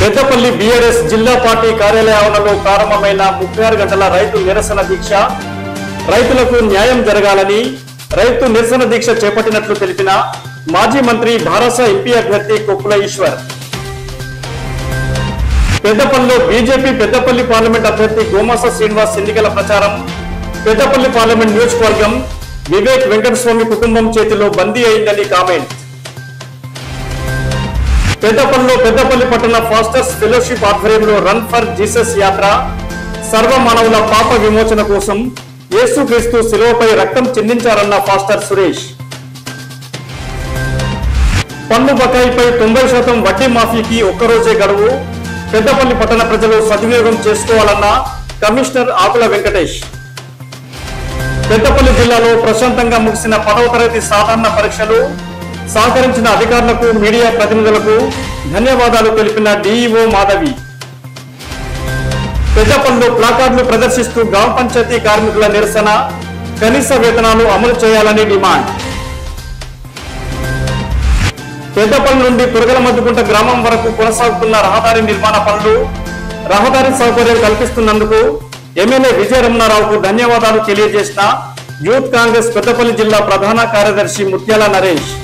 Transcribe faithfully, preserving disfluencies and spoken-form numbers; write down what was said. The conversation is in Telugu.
పెద్దపల్లి బీఆర్ఎస్ జిల్లా పార్టీ కార్యాలయ ఆవరణలో ప్రారంభమైన ముప్పై ఆరు గంటల రైతు నిరసన దీక్ష. రైతులకు న్యాయం జరగాలని రైతు నిరసన దీక్ష చేపట్టినట్లు తెలిపిన మాజీ మంత్రి భారస ఎంపీ అభ్యర్థి కొప్పుల ఈశ్వర్. పెద్దపల్లిలో బీజేపీ పెద్దపల్లి పార్లమెంట్ అభ్యర్థి గోమాస శ్రీనివాస్ ఎన్నికల ప్రచారం. పెద్దపల్లి పార్లమెంట్ నియోజకవర్గం వివేక్ వెంకటస్వామి కుటుంబం చేతిలో బందీ అయిందని కామెంట్. పెద్దపల్లిలో పెద్దపల్లి పట్టణ ఫాస్టర్స్ ఫెలోషిప్ ఆధ్వర్యంలో రన్ ఫర్ జీసస్ యాత్ర. సర్వమానవుల పాప విమోచన కోసం యేసుక్రీస్తు శిలువపై రక్తం చిందించారన్న ఫాస్టర్ సురేష్. పన్ను బకాయిపై తొంభై శాతం వడ్డీ మాఫీకి ఒక్కరోజే గడువు. పెద్దపల్లి పట్టణ ప్రజలు సద్వినియోగం చేసుకోవాలన్న కమిషనర్ ఆకుల వెంకటేష్. పెద్దపల్లి జిల్లాలో ప్రశాంతంగా ముగిసిన పదవ తరగతి సాధారణ పరీక్షలు. సహకరించిన అధికారులకు మీడియా ప్రతినిధులకు ధన్యవాదాలు తెలిపిన డీఈఓ మాధవి. పెద్దపల్లిలో ప్లాకార్డులు ప్రదర్శిస్తూ గ్రామ పంచాయతీ కార్మికుల నిరసన. కనీస వేతనాలు అమలు చేయాలని డిమాండ్. పెద్దపల్లి నుండి పురగల మధ్యకుంట గ్రామం వరకు కొనసాగుతున్న రహదారి నిర్మాణ పనులు. రహదారి సౌకర్యం కల్పిస్తున్నందుకు ఎమ్మెల్యే విజయరమణారావుకు ధన్యవాదాలు తెలియజేసిన యూత్ కాంగ్రెస్ పెద్దపల్లి జిల్లా ప్రధాన కార్యదర్శి ముత్యాల నరేష్.